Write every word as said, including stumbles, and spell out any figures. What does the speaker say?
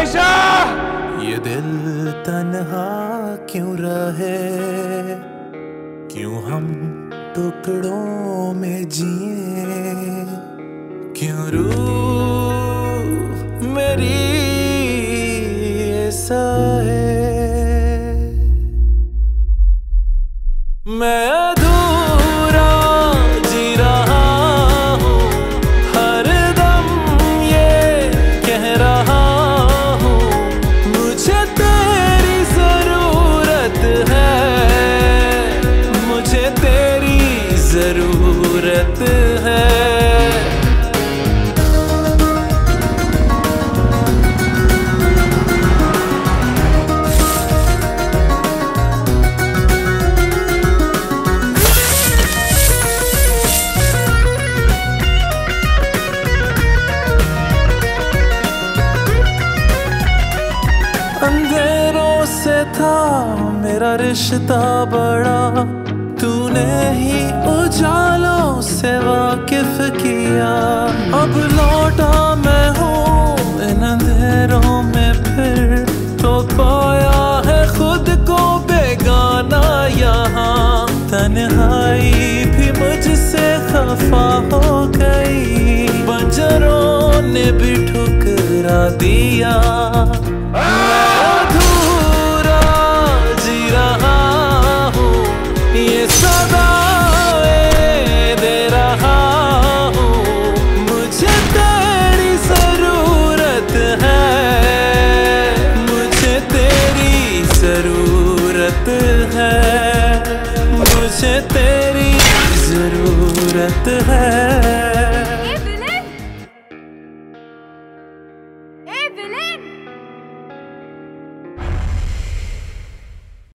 आयशा! ये दिल तन्हा क्यों रहे, क्यों हम टुकड़ों में जिए, क्यों रूह मेरी ऐसा है। मैं अधूरा जी रहा हूँ, हर दम ये कह रहा हूँ, मुझे तेरी जरूरत है, मुझे तेरी जरूरत है। अंधेरों से था मेरा रिश्ता बड़ा, तूने ही उजालों से वाकिफ किया। अब लौटा मैं हूँ इन अंधेरों में फिर, तो पाया है खुद को बेगाना यहाँ। तन्हाई भी मुझसे खफा हो गई, बंजरों ने भी ठुकरा दिया। जरूरत है, मुझे तेरी जरूरत है। ए विलेन! ए विलेन!